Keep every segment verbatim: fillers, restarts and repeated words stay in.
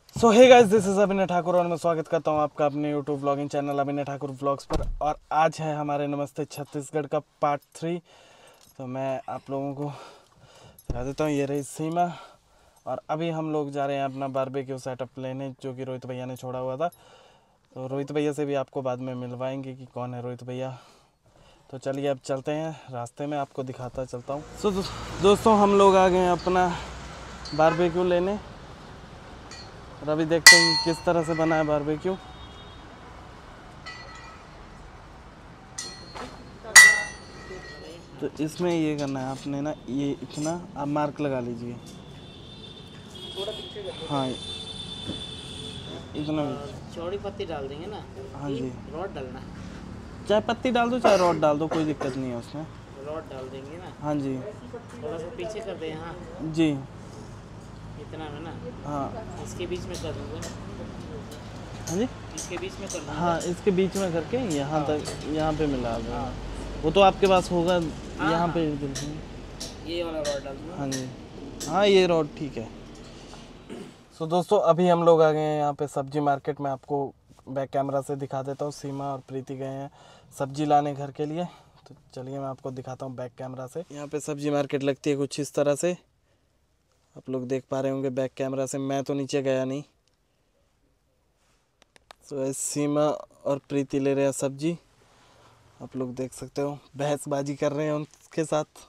So hey guys, this is Abhinay Thakur और मैं स्वागत करता हूं आपका अपने यूट्यूब व्लॉगिंग चैनल अभिनय ठाकुर व्लॉग्स पर। और आज है हमारे नमस्ते छत्तीसगढ़ का पार्ट थ्री। तो मैं आप लोगों को दिखा देता हूं, ये रही सीमा। और अभी हम लोग जा रहे हैं अपना बारबेक्यू सेटअप लेने, जो कि रोहित भैया ने छोड़ा हुआ था। तो रोहित भैया से भी आपको बाद में मिलवाएंगे कि कौन है रोहित भैया। तो चलिए अब चलते हैं, रास्ते में आपको दिखाता चलता हूँ। सो so, दोस्तों हम लोग आ गए हैं अपना बारबेक्यू लेने और अभी देखते हैं किस तरह से बना है बारबेक्यू। तो इसमें ये करना है आपने ना, ये इतना आप मार्क लगा लीजिए। हाँ इतना चौड़ी पत्ती डाल देंगे ना। हाँ जी, रॉड डालना, चाहे पत्ती डाल दो चाहे रॉड डाल दो, कोई दिक्कत नहीं है उसमें। रॉड डाल देंगे ना। हाँ जी थोड़ा सा पीछे कर दे। हाँ जी इतना में ना, हाँ इसके बीच में कर दूँगा। हाँ जी इसके बीच में कर दूँगा। हाँ, इसके बीच में करके यहाँ तक, यहाँ पे मिला दो। वो तो आपके पास होगा यहाँ पे। ये वाला रॉड डाल दूँगा। हाँ जी हाँ, ये रॉड ठीक है। सो so, दोस्तों अभी हम लोग आ गए हैं यहाँ पे सब्जी मार्केट में। आपको बैक कैमरा से दिखा देता हूँ। सीमा और प्रीति गए हैं सब्जी लाने घर के लिए। तो चलिए मैं आपको दिखाता हूँ बैक कैमरा से। यहाँ पे सब्जी मार्केट लगती है कुछ इस तरह से, आप लोग देख पा रहे होंगे बैक कैमरा से। मैं तो नीचे गया नहीं। सो so, सीमा और प्रीति ले रहे हैं सब्जी, आप लोग देख सकते हो। बहसबाजी कर रहे हैं उनके साथ।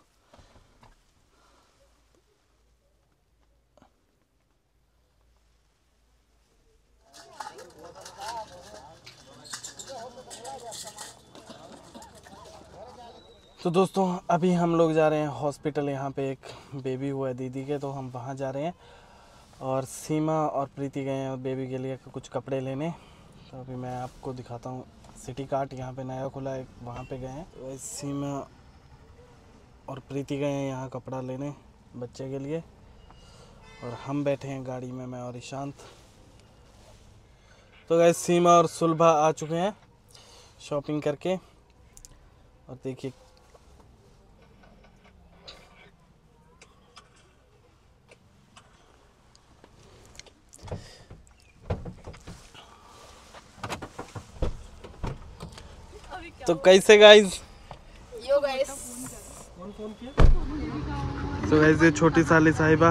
तो दोस्तों अभी हम लोग जा रहे हैं हॉस्पिटल। यहाँ पे एक बेबी हुआ है दीदी के, तो हम वहाँ जा रहे हैं। और सीमा और प्रीति गए हैं बेबी के लिए कुछ कपड़े लेने। तो अभी मैं आपको दिखाता हूँ। सिटी कार्ट यहाँ पे नया खुला है, वहाँ पे गए हैं। तो सीमा और प्रीति गए हैं यहाँ कपड़ा लेने बच्चे के लिए। और हम बैठे हैं गाड़ी में, मैं और ईशांत। तो गाइस सीमा और सुलभा आ चुके हैं शॉपिंग करके। और देखिए तो कैसे गाइस। यो गाइस, तो गाइस ये छोटी साली साहिबा।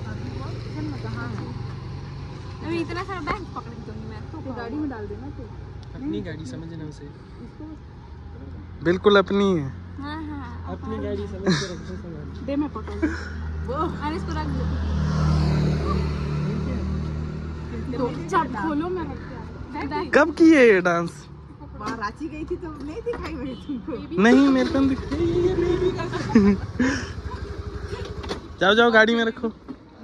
अभी इतना सारा बैग पकड़ के दूंगी मैं तो गाड़ी में डाल देना। तो अपनी गाड़ी समझना उसे। बिल्कुल अपनी है। हां हां अपनी गाड़ी समझ के रखो सामान। दे मैं पकड़ लूं। वो अरे इसको रख दो। तो चाप खोलो, मैं रखते हैं। कब की है ये डांस? वहां रांची गई थी तो नहीं दिखाई मैंने तुमको। नहीं मेरे को दिखाई। जाओ जाओ गाड़ी में रखो।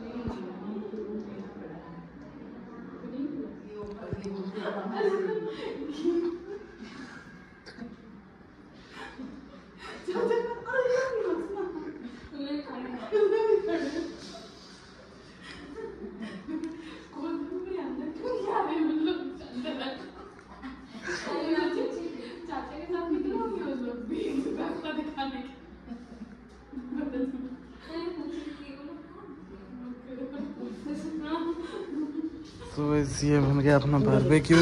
तो ये बन गया अपना बारबेक्यू।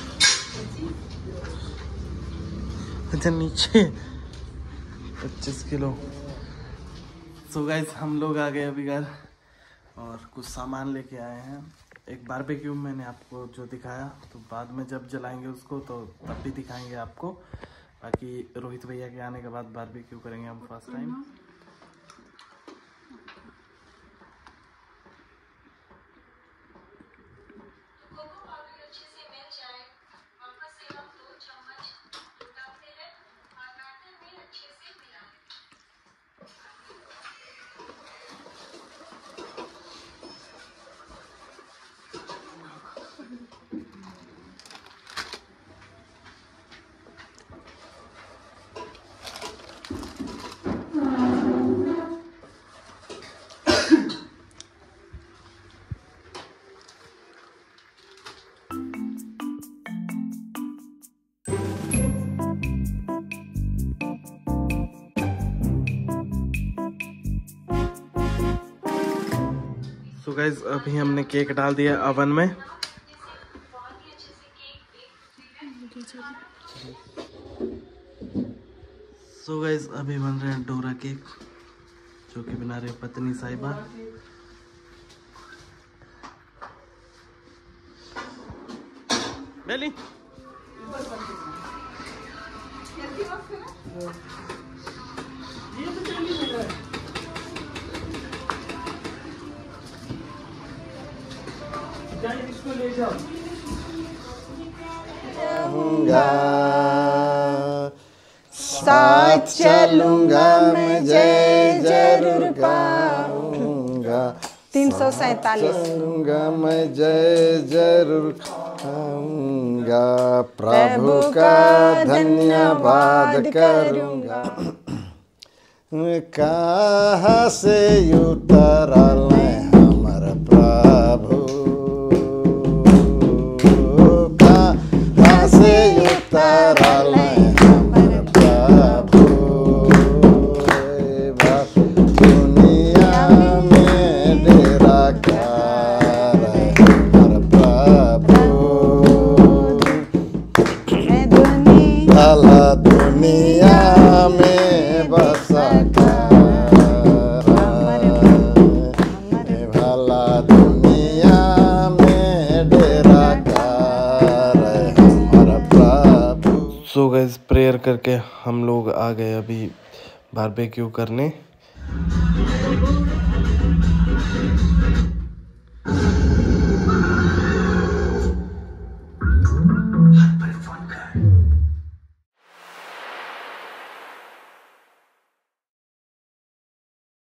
अच्छा नीचे पच्चीस किलो। सो गाइस हम लोग आ गए अभी घर और कुछ सामान लेके आए हैं। एक बारबेक्यू मैंने आपको जो दिखाया, तो बाद में जब जलाएंगे उसको तो तब भी दिखाएंगे आपको। बाकी रोहित भैया के आने के बाद बारबेक्यू करेंगे हम फर्स्ट टाइम। सो गाइस अभी हमने केक डाल दिया ओवन में। सो गाइस अभी बन रहे हैं डोरा केक, जो कि बना रहे पत्नी साहिबा। बेली इसको ले जाओ। साथ चलूंगा मैं, जय जरूर पाऊंगा। तीन सौ सैतालीस चलूंगा मैं, जय जरूर पाऊंगा। प्रभु का धन्यवाद करूंगा। कहाँ से उतरल हमारा प्रभु, कहाँ से उतरल दुनिया में बसा भला दुनिया में डेरा कर हमारा प्रभु। सो गाइस प्रेयर करके हम लोग आ गए अभी बारबेक्यू करने।